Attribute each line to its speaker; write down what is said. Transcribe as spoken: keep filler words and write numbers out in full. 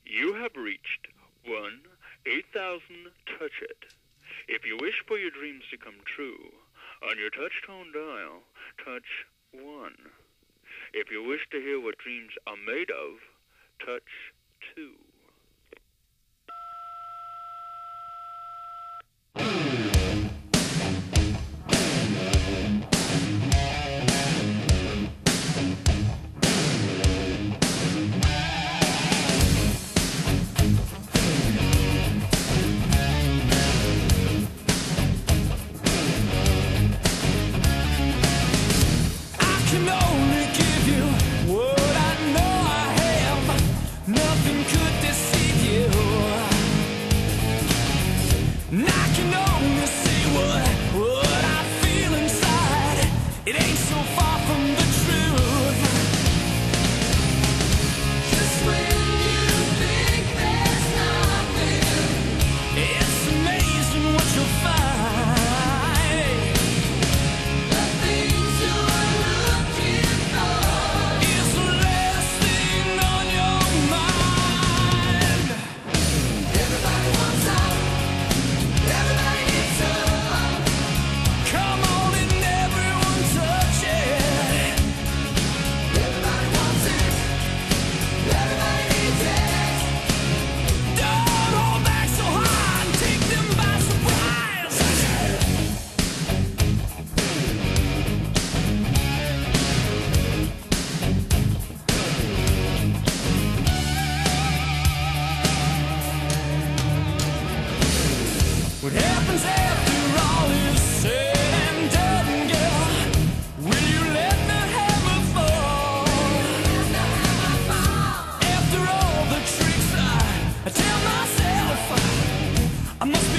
Speaker 1: You have reached one eight thousand Touch It. If you wish for your dreams to come true, on your touch tone dial, touch one. If you wish to hear what dreams are made of, touch two.
Speaker 2: What happens after all is said and done, girl? Will you let the hammer fall? After all the tricks I, I tell myself I must